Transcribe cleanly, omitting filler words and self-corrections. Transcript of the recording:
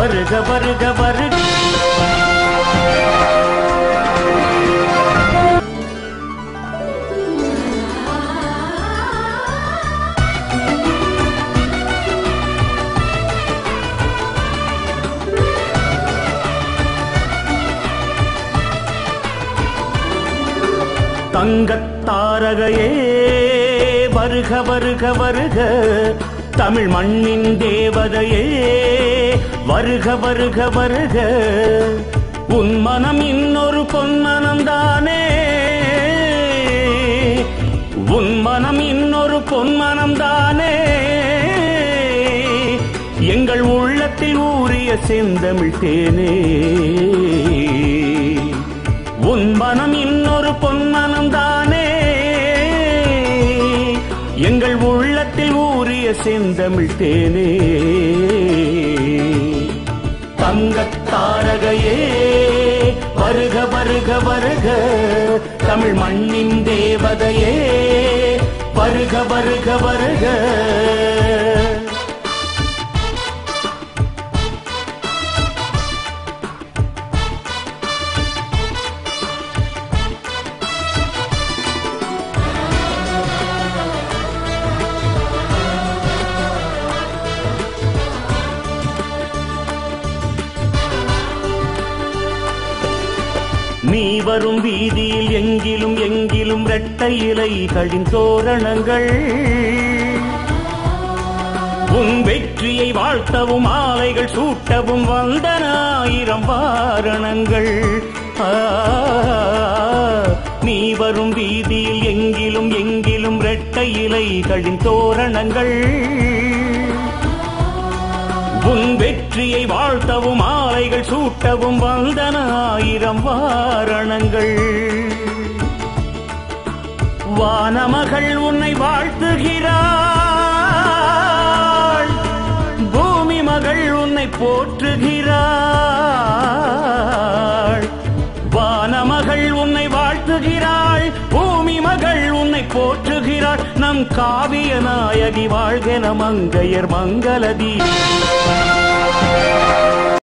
வருக வருக வருக. தங்கத்தாரகையே வருக வருக வருக. தமிழ் மண்ணின் தேவதையே வருக வருக வருக. உன் மனம் இன்னொரு பொன்மனம்தானே, உன் மனம் இன்னொரு பொன்மனம்தானே. எங்கள் உள்ளத்தில் ஊறிய செந்தமிழ் தேனே. உன் மனம் இன்னொரு பொன்மனம்தானே, எங்கள் உள்ளத்தில் ஊறிய செந்தமிழ் தேனே. தங்கத்தாரகையே வருக வருக வருக. தமிழ் மண்ணின் தேவதையே வருக வருக வருக. நீ வரும் வீதியில் எங்கிலும் எங்கிலும் இரட்டை இலைகளின் தோரணங்கள். உன் வெற்றியை வாழ்த்தவும் ஆலைகள் சூட்டவும் வந்தன ஆயிரம் வாரணங்கள். நீ வரும் வீதியில் எங்கிலும் எங்கிலும் இரட்டை இலைகளின் தோரணங்கள். உன் வெற்றியை வாழ்த்தவும் ஆலைகள் சூட்டவும் வந்தன ஆயிரம் வாரணங்கள். வானமகள் உன்னை வாழ்த்துகிறாள், பூமி மகள் உன்னை போற்றுகிறாள். வானமகள் உன்னை வாழ்த்துகிறாள், பூமி மகள் உன்னை போற்றுகிறாள். நம் காவிய நாயகி வாழ்கென மங்கையர் மங்களதி.